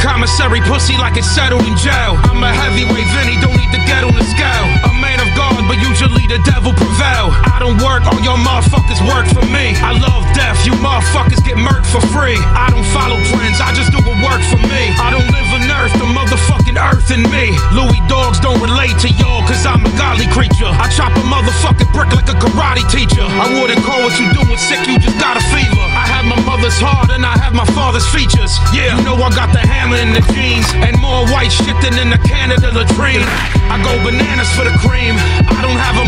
commissary pussy like it's settled in jail. I'm a heavyweight Vinny, don't need to get on the scale. A man of God, but usually the devil prevail. I don't work, all your motherfuckers work for me. I love death, you motherfuckers get murked for free. I don't follow trends, I just do what work for me. I don't live on earth, the motherfucking earth in me. Louis dogs don't relate to y'all, cause I'm a godly creature. I chop a motherfucking brick like a karate teacher. I wouldn't call what you doing sick, you just got a fever. I have my mother's heart and I have my father's features. Yeah, you know I got the hammer in the jeans, and more white shit than in the Canada latrine. I go bananas for the cream. I don't have a